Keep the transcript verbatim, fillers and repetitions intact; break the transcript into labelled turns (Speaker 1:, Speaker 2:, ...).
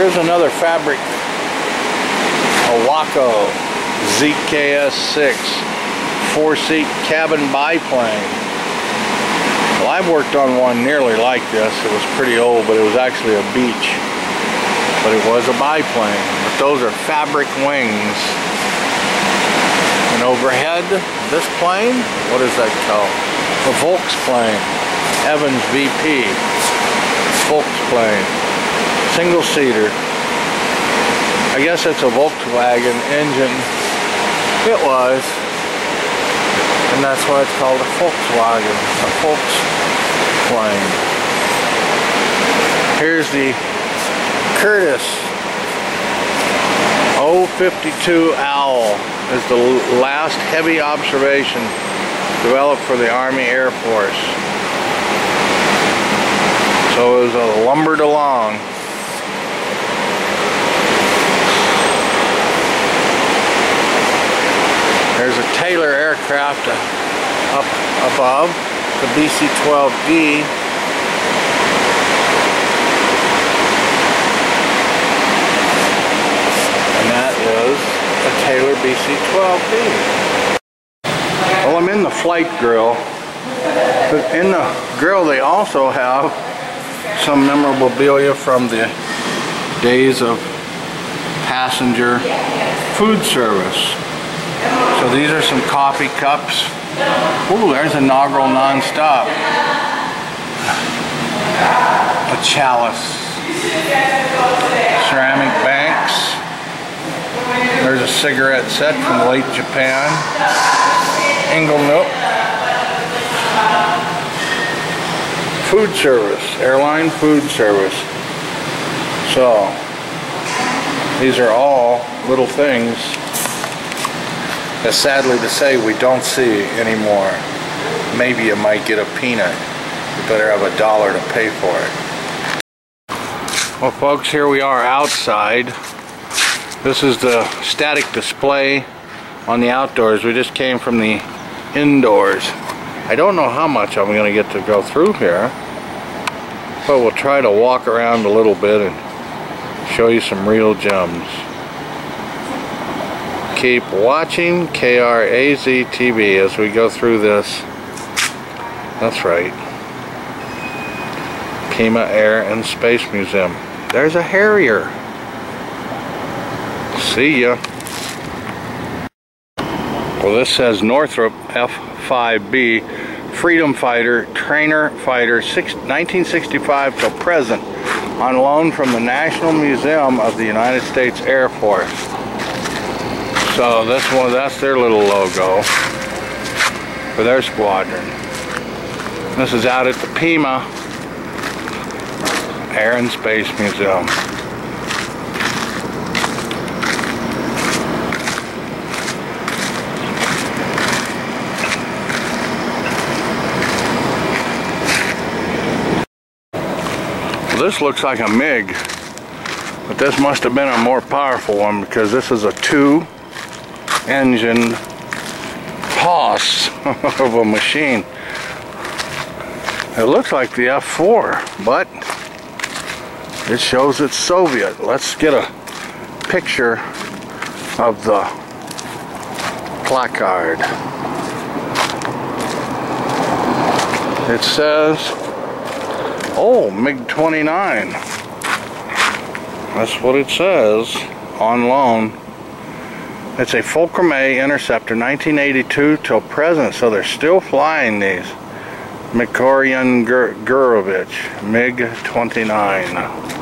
Speaker 1: Here's another fabric, a Waco Z K S six four-seat cabin biplane. Well, I've worked on one nearly like this. It was pretty old, but it was actually a beach. But it was a biplane. But those are fabric wings. And overhead, this plane, what is that called? A Volksplane. Evans V P. Volksplane. Single-seater. I guess it's a Volkswagen engine. It was. And that's why it's called a Volkswagen. A Volksplane. Here's the Curtiss O fifty-two Owl. Is the last heavy observation developed for the Army Air Force. So it was a lumbered along. There's a Taylor aircraft up above, the B C twelve D. And that is a Taylor B C twelve D. Well, I'm in the flight grill. But in the grill they also have some memorabilia from the days of passenger food service. So these are some coffee cups. Ooh, there's inaugural nonstop. A chalice. Ceramic banks. There's a cigarette set from late Japan. Inglenook. Food service. Airline food service. So, these are all little things that sadly to say we don't see anymore. Maybe you might get a peanut. You better have a dollar to pay for it. Well folks, here we are outside. This is the static display on the outdoors. We just came from the indoors. I don't know how much I'm going to get to go through here, but we'll try to walk around a little bit and show you some real gems. Keep watching K R A Z T V as we go through this. That's right. Pima Air and Space Museum. There's a Harrier. See ya. Well, this says Northrop F five B Freedom Fighter Trainer Fighter nineteen sixty-five till present, on loan from the National Museum of the United States Air Force. So this one, that's their little logo for their squadron. This is out at the Pima Air and Space Museum. Well, this looks like a MiG, but this must have been a more powerful one because this is a two engine hoss of a machine. It looks like the F four, but it shows it's Soviet. Let's get a picture of the placard. It says, oh, MiG twenty-nine. That's what it says, on loan. It's a Fulcrum A Interceptor, nineteen eighty-two till present, so they're still flying these. Mikorian Gurovich, MiG twenty-nine.